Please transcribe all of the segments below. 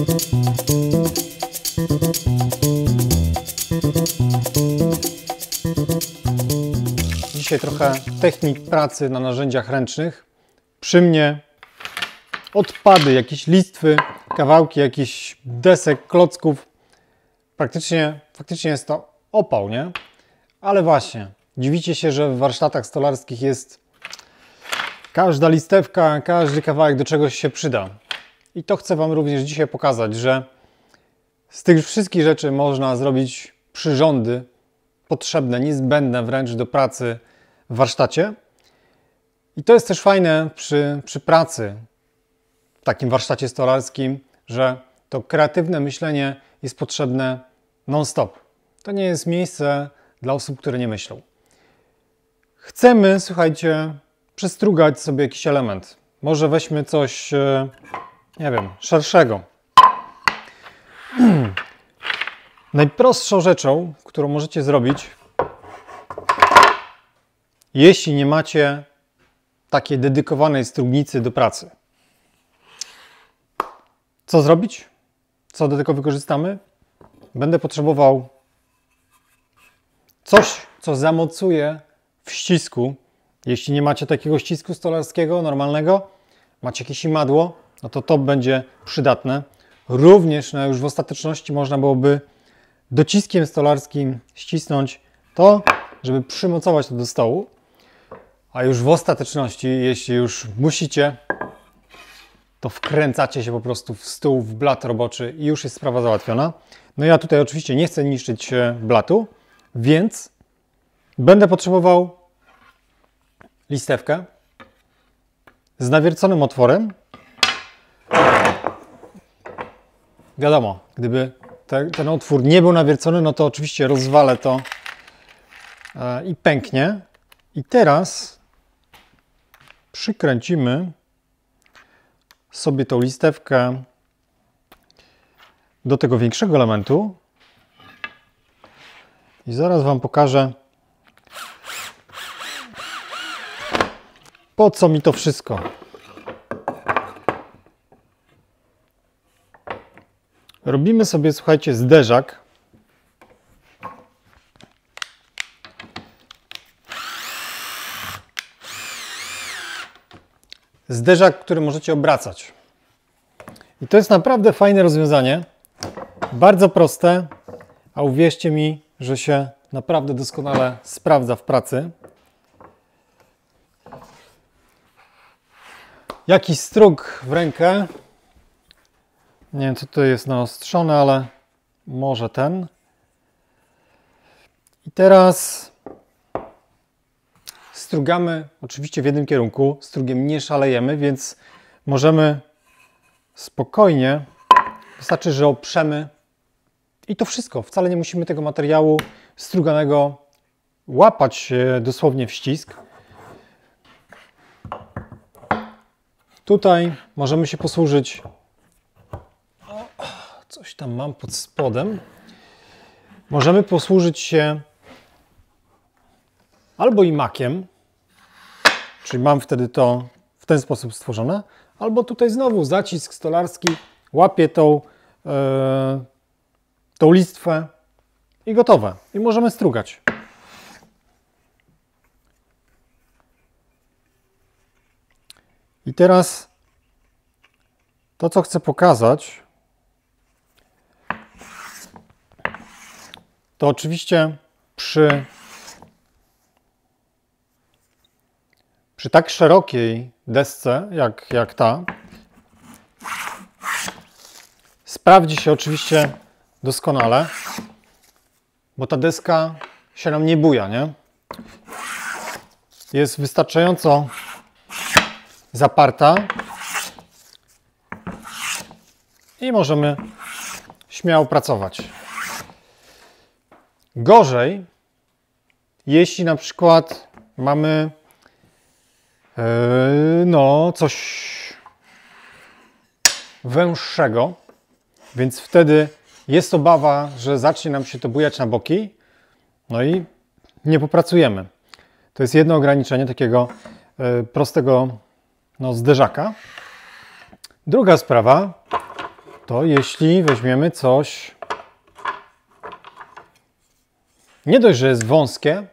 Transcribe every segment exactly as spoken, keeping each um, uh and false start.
Dzisiaj trochę technik pracy na narzędziach ręcznych. Przy mnie odpady, jakieś listwy, kawałki jakichś desek, klocków. Praktycznie, faktycznie jest to opał, nie? Ale właśnie, dziwicie się, że w warsztatach stolarskich jest każda listewka, każdy kawałek do czegoś się przyda. I to chcę Wam również dzisiaj pokazać, że z tych wszystkich rzeczy można zrobić przyrządy potrzebne, niezbędne wręcz do pracy w warsztacie. I to jest też fajne przy, przy pracy w takim warsztacie stolarskim, że to kreatywne myślenie jest potrzebne non-stop. To nie jest miejsce dla osób, które nie myślą. Chcemy, słuchajcie, przestrugać sobie jakiś element. Może weźmy coś, nie wiem, szerszego. Najprostszą rzeczą, którą możecie zrobić, jeśli nie macie takiej dedykowanej strugnicy do pracy. Co zrobić? Co do tego wykorzystamy? Będę potrzebował coś, co zamocuje w ścisku. Jeśli nie macie takiego ścisku stolarskiego, normalnego, macie jakieś imadło, no to to będzie przydatne. Również no już w ostateczności można byłoby dociskiem stolarskim ścisnąć to, żeby przymocować to do stołu. A już w ostateczności, jeśli już musicie, to wkręcacie się po prostu w stół, w blat roboczy i już jest sprawa załatwiona. No ja tutaj oczywiście nie chcę niszczyć blatu, więc będę potrzebował listewkę z nawierconym otworem. Wiadomo, gdyby te, ten otwór nie był nawiercony, no to oczywiście rozwalę to e, i pęknie. I teraz przykręcimy sobie tą listewkę do tego większego elementu i zaraz Wam pokażę, po co mi to wszystko. Robimy sobie, słuchajcie, zderzak. Zderzak, który możecie obracać. I to jest naprawdę fajne rozwiązanie. Bardzo proste, a uwierzcie mi, że się naprawdę doskonale sprawdza w pracy. Jakiś strug w rękę. Nie wiem, co to jest naostrzone, ale może ten. I teraz strugamy oczywiście w jednym kierunku. Strugiem nie szalejemy, więc możemy spokojnie, wystarczy, że oprzemy i to wszystko. Wcale nie musimy tego materiału struganego łapać dosłownie w ścisk. Tutaj możemy się posłużyć, coś tam mam pod spodem, możemy posłużyć się albo imakiem, czyli mam wtedy to w ten sposób stworzone, albo tutaj znowu zacisk stolarski, łapię tą, yy, tą listwę i gotowe. I możemy strugać. I teraz to, co chcę pokazać, to oczywiście przy, przy tak szerokiej desce jak, jak ta sprawdzi się oczywiście doskonale, bo ta deska się nam nie buja, nie? Jest wystarczająco zaparta i możemy śmiało pracować. Gorzej, jeśli na przykład mamy yy, no coś węższego, więc wtedy jest obawa, że zacznie nam się to bujać na boki, no i nie popracujemy. To jest jedno ograniczenie takiego yy, prostego no, zderzaka. Druga sprawa to, jeśli weźmiemy coś, nie dość, że jest wąskie,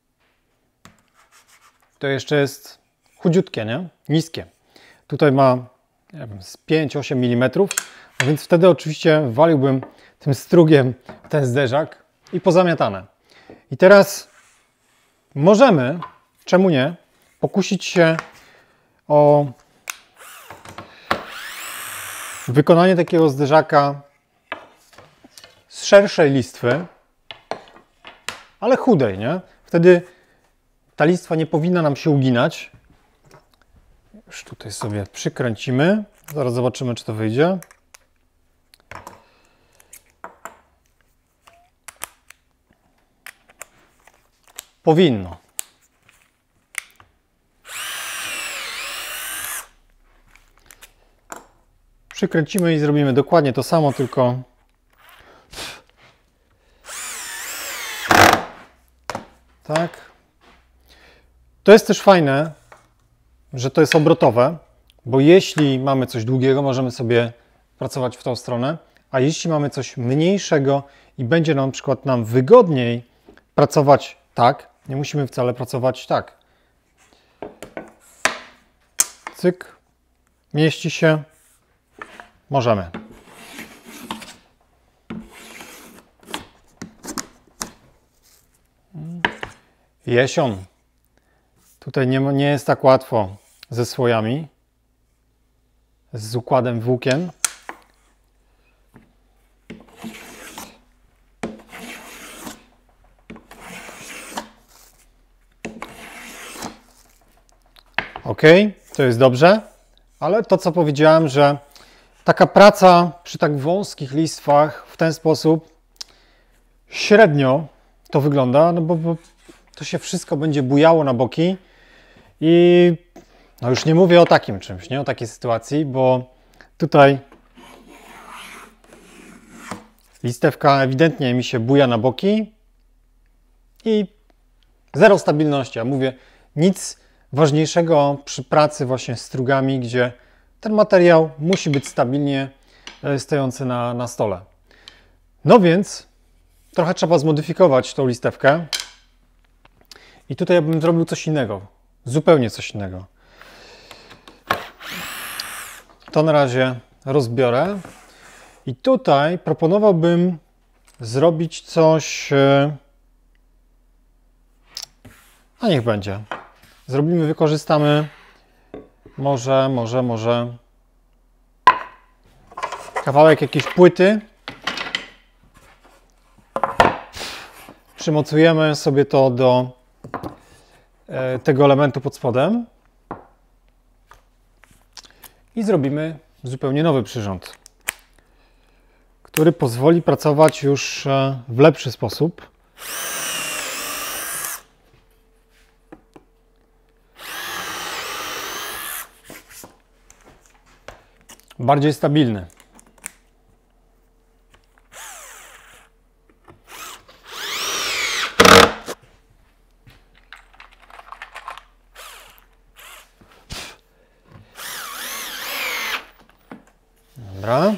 to jeszcze jest chudziutkie, nie? Niskie. Tutaj ma, nie wiem, z pięć do ośmiu milimetrów, a więc wtedy oczywiście waliłbym tym strugiem ten zderzak i pozamiatane. I teraz możemy, czemu nie, pokusić się o wykonanie takiego zderzaka z szerszej listwy, ale chudej, nie? Wtedy ta listwa nie powinna nam się uginać. Już tutaj sobie przykręcimy. Zaraz zobaczymy, czy to wyjdzie. Powinno. Przykręcimy i zrobimy dokładnie to samo, tylko tak. To jest też fajne, że to jest obrotowe, bo jeśli mamy coś długiego, możemy sobie pracować w tą stronę, a jeśli mamy coś mniejszego i będzie nam, na przykład nam wygodniej pracować tak, nie musimy wcale pracować tak. Cyk, mieści się, możemy. Jesion. Tutaj nie, nie jest tak łatwo ze słojami, z układem włókien. Ok, to jest dobrze, ale to co powiedziałem, że taka praca przy tak wąskich listwach w ten sposób średnio to wygląda, no bo, bo to się wszystko będzie bujało na boki i no już nie mówię o takim czymś, nie o takiej sytuacji, bo tutaj listewka ewidentnie mi się buja na boki i zero stabilności. Ja mówię, nic ważniejszego przy pracy właśnie z strugami, gdzie ten materiał musi być stabilnie stojący na, na stole. No więc trochę trzeba zmodyfikować tą listewkę i tutaj ja bym zrobił coś innego, zupełnie coś innego. To na razie rozbiorę i tutaj proponowałbym zrobić coś, a niech będzie. Zrobimy, wykorzystamy może, może, może kawałek jakiejś płyty. Przymocujemy sobie to do tego elementu pod spodem i zrobimy zupełnie nowy przyrząd, który pozwoli pracować już w lepszy sposób. Bardziej stabilny. Dobra.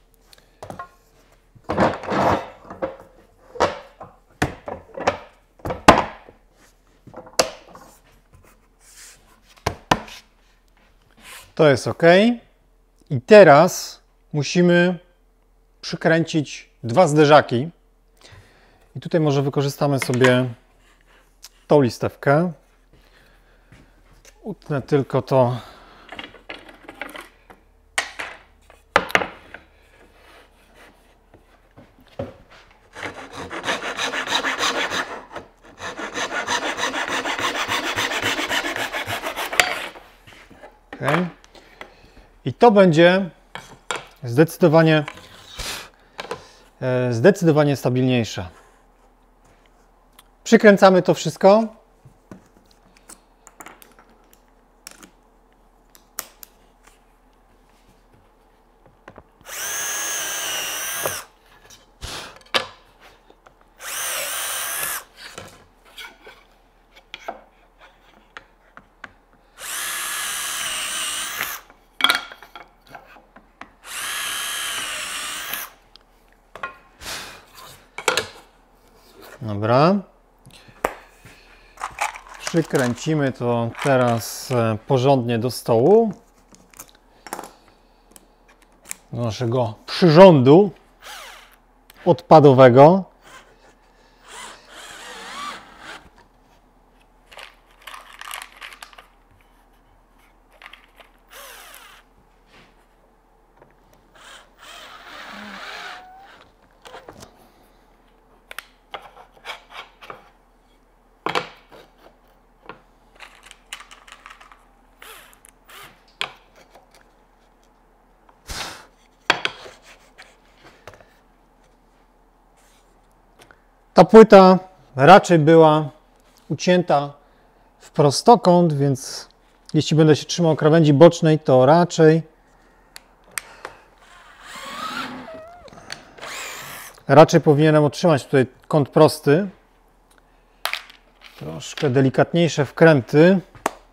To jest ok. I teraz musimy przykręcić dwa zderzaki. I tutaj może wykorzystamy sobie tą listewkę. Utnę tylko to. Okay. I to będzie zdecydowanie, zdecydowanie stabilniejsze. Przykręcamy to wszystko. Dobra. Przykręcimy to teraz porządnie do stołu. Do naszego przyrządu odpadowego. Ta płyta raczej była ucięta w prostokąt, więc jeśli będę się trzymał krawędzi bocznej, to raczej raczej powinienem otrzymać tutaj kąt prosty. Troszkę delikatniejsze wkręty.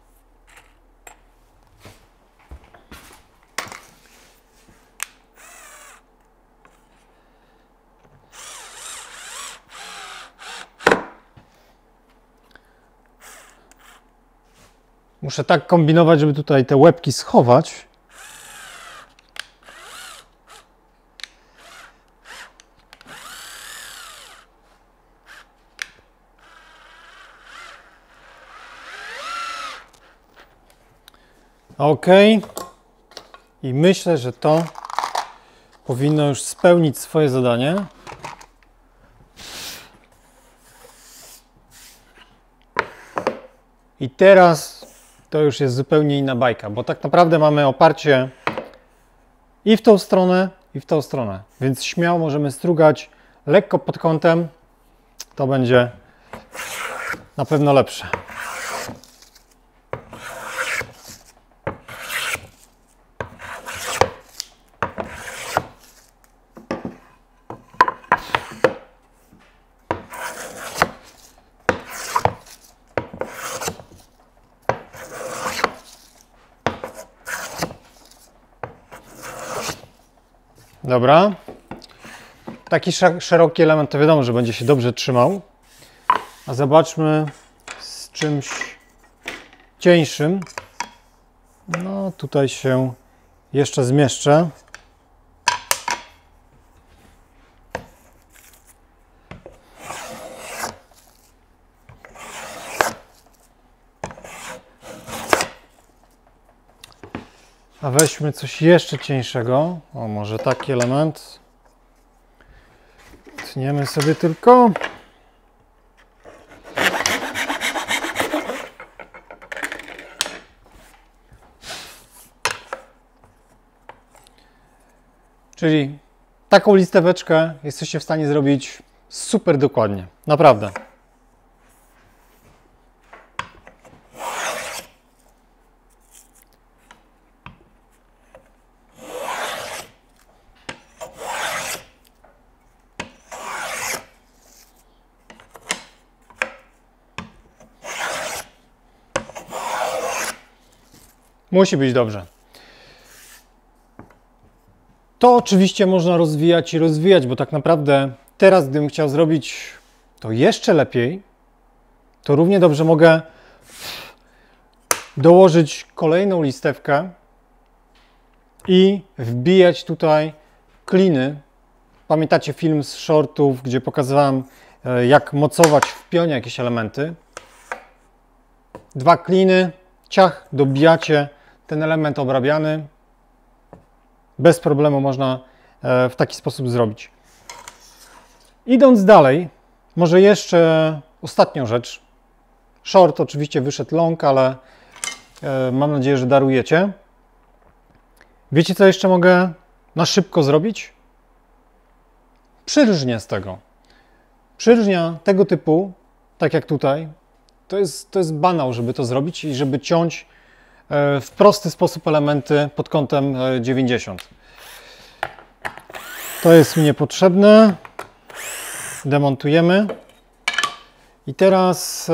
Muszę tak kombinować, żeby tutaj te łebki schować. Ok. I myślę, że to powinno już spełnić swoje zadanie. I teraz to już jest zupełnie inna bajka, bo tak naprawdę mamy oparcie i w tą stronę, i w tą stronę. Więc śmiało możemy strugać lekko pod kątem. To będzie na pewno lepsze. Dobra. Taki szeroki element to wiadomo, że będzie się dobrze trzymał. A zobaczmy z czymś cieńszym. No tutaj się jeszcze zmieszczę. A weźmy coś jeszcze cieńszego. O, może taki element. Tniemy sobie tylko. Czyli taką listeweczkę jesteście w stanie zrobić super dokładnie. Naprawdę. Musi być dobrze. To oczywiście można rozwijać i rozwijać, bo tak naprawdę teraz, gdybym chciał zrobić to jeszcze lepiej, to równie dobrze mogę dołożyć kolejną listewkę i wbijać tutaj kliny. Pamiętacie film z shortów, gdzie pokazywałem, jak mocować w pionie jakieś elementy. Dwa kliny, ciach, dobijacie ten element obrabiany. Bez problemu można w taki sposób zrobić. Idąc dalej, może jeszcze ostatnią rzecz. Short oczywiście wyszedł long, ale mam nadzieję, że darujecie. Wiecie, co jeszcze mogę na szybko zrobić? Przyrżnię z tego. Przyrżnia tego typu, tak jak tutaj, to jest, to jest banał, żeby to zrobić i żeby ciąć w prosty sposób elementy pod kątem dziewięćdziesiąt. To jest mi niepotrzebne. Demontujemy. I teraz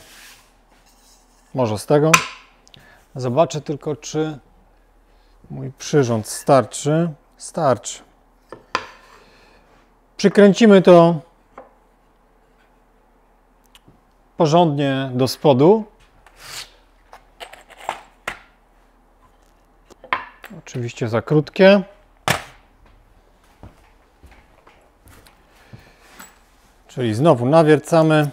może z tego. Zobaczę tylko, czy mój przyrząd starczy. Starczy. Przykręcimy to porządnie do spodu. Oczywiście za krótkie. Czyli znowu nawiercamy.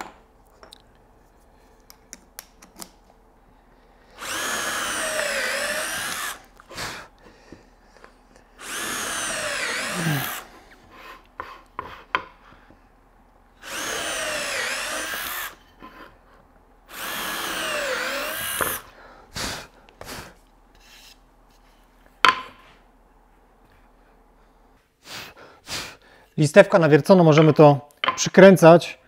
Listewka nawiercona, możemy to przykręcać.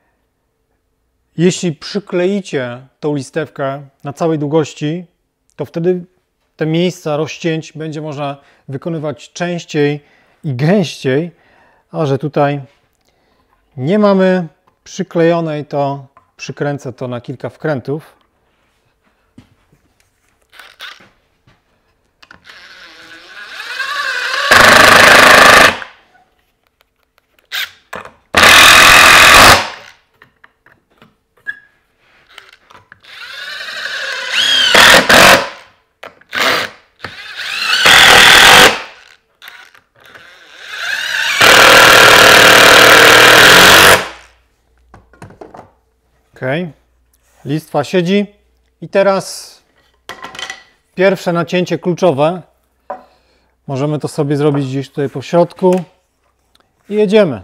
Jeśli przykleicie tą listewkę na całej długości, to wtedy te miejsca rozcięć będzie można wykonywać częściej i gęściej, a że tutaj nie mamy przyklejonej, to przykręcę to na kilka wkrętów. Ok, listwa siedzi i teraz pierwsze nacięcie kluczowe. Możemy to sobie zrobić gdzieś tutaj po środku i jedziemy.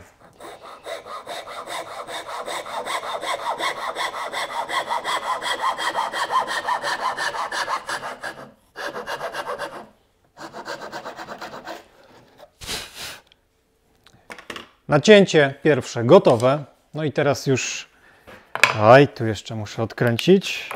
Nacięcie pierwsze gotowe. No i teraz już... Aj, tu jeszcze muszę odkręcić.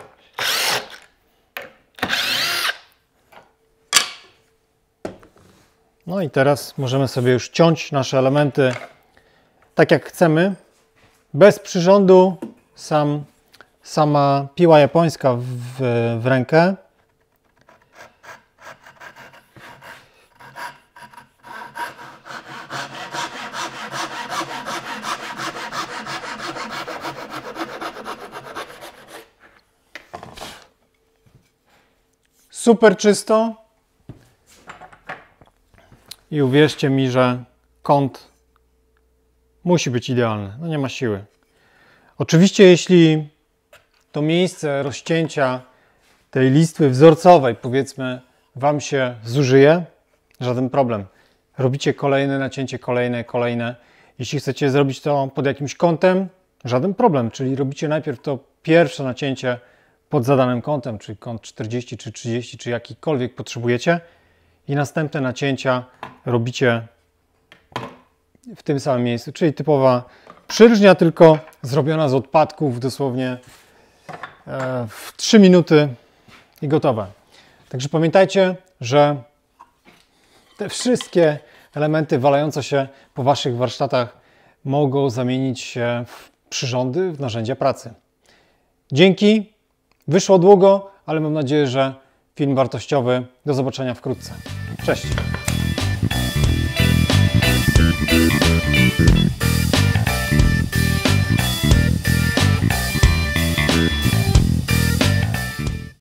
No i teraz możemy sobie już ciąć nasze elementy tak jak chcemy. Bez przyrządu, sam, sama piła japońska w, w rękę. Super czysto i uwierzcie mi, że kąt musi być idealny, no nie ma siły. Oczywiście jeśli to miejsce rozcięcia tej listwy wzorcowej, powiedzmy, Wam się zużyje, żaden problem. Robicie kolejne nacięcie, kolejne, kolejne. Jeśli chcecie zrobić to pod jakimś kątem, żaden problem, czyli robicie najpierw to pierwsze nacięcie pod zadanym kątem, czyli kąt czterdzieści czy trzydzieści, czy jakikolwiek potrzebujecie i następne nacięcia robicie w tym samym miejscu, czyli typowa przyrżnia, tylko zrobiona z odpadków dosłownie w trzy minuty i gotowe. Także pamiętajcie, że te wszystkie elementy walające się po Waszych warsztatach mogą zamienić się w przyrządy, w narzędzia pracy. Dzięki. Wyszło długo, ale mam nadzieję, że film wartościowy. Do zobaczenia wkrótce. Cześć!